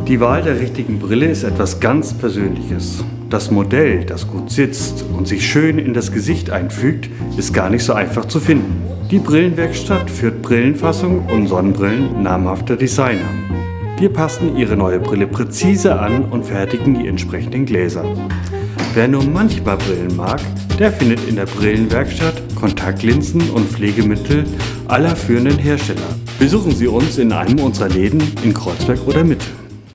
Die Wahl der richtigen Brille ist etwas ganz Persönliches. Das Modell, das gut sitzt und sich schön in das Gesicht einfügt, ist gar nicht so einfach zu finden. Die Brillenwerkstatt führt Brillenfassungen und Sonnenbrillen namhafter Designer. Wir passen Ihre neue Brille präzise an und fertigen die entsprechenden Gläser. Wer nur manchmal Brillen mag, der findet in der Brillenwerkstatt Kontaktlinsen und Pflegemittel aller führenden Hersteller. Besuchen Sie uns in einem unserer Läden in Kreuzberg oder Mitte.